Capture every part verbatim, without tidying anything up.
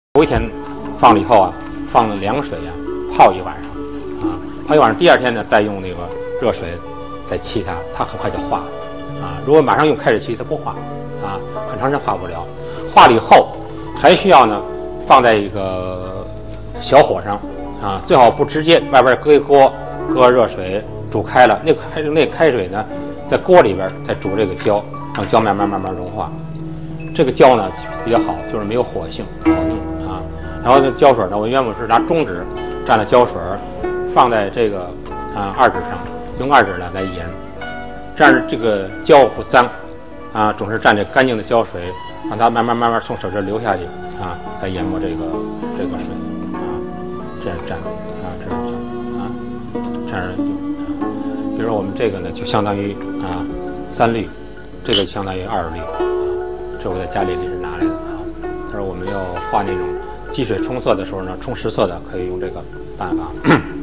头一天放了以后啊，放了凉水啊，泡一晚上啊，泡一晚上，第二天呢再用那个热水再沏它，它很快就化了啊。如果马上用开水沏，它不化啊，很长时间化不了。化了以后还需要呢放在一个小火上啊，最好不直接，外边搁一锅，搁热水煮开了，那开那开水呢在锅里边再煮这个胶，让胶慢慢慢慢融化。这个胶呢比较好，就是没有火性，好用啊。然后这胶水呢，我原本是拿中指蘸了胶水，放在这个啊二指上，用二指呢来研，这样这个胶不脏啊，总是蘸着干净的胶水，让它慢慢慢慢从手指流下去啊，来研磨这个这个水啊，这样蘸啊，这样蘸啊，这样用啊。比如说我们这个呢，就相当于啊三滤，这个相当于二滤。这我在家里里是拿来的啊。他说我们要画那种积水冲色的时候呢，冲实色的可以用这个办法。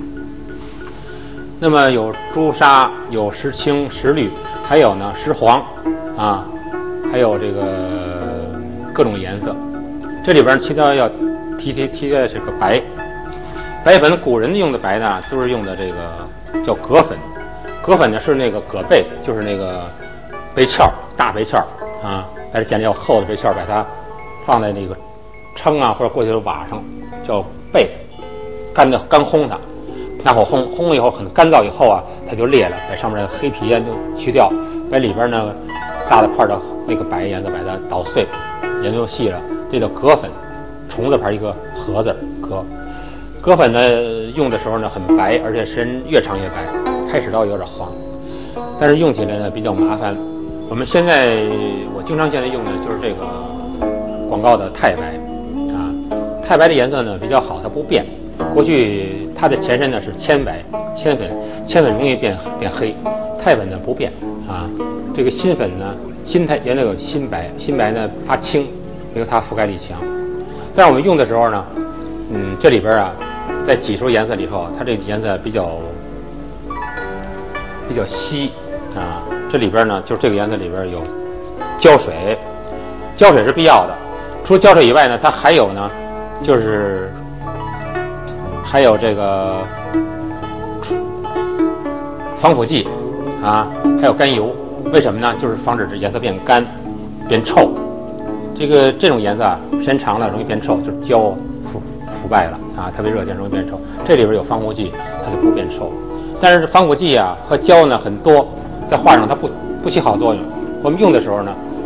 那么有朱砂，有石青、石绿，还有呢石黄啊，还有这个各种颜色。这里边其他要提提提的这个白，白粉，古人用的白呢都是用的这个叫葛粉，葛粉呢是那个葛贝，就是那个贝壳，大贝壳啊。把它剪了要厚的贝壳，把它放在那个称啊或者过去的瓦上，叫焙，干的干烘它，拿火烘，烘了以后很干燥以后啊，它就裂了，把上面的黑皮啊就去掉，把里边呢大的块的那个白颜色把它捣碎，研究细了，这叫葛粉，虫字旁一个禾字葛。葛粉呢用的时候呢很白，而且时间越长越白，开始到有点黄，但是用起来呢比较麻烦。我们现在我经常现在用的就是这个广告的太白啊，太白的颜色呢比较好，它不变。过去它的前身呢是铅白、铅粉，铅粉容易变变黑，太粉呢不变啊。这个新粉呢，新太原来有新白，新白呢发青，没有它覆盖力强。但是我们用的时候呢，嗯，这里边啊，在几束颜色里头，它这个颜色比较比较稀啊。这里边呢，就是这个颜色里边有胶水，胶水是必要的。除了胶水以外呢，它还有呢，就是还有这个防腐剂啊，还有甘油。为什么呢？就是防止这颜色变干、变臭。这个这种颜色啊，时间长了容易变臭，就是胶腐腐败了啊，特别热天容易变臭。这里边有防腐剂，它就不变臭。但是防腐剂啊和胶呢很多。在画上它不不起好作用，我们用的时候呢，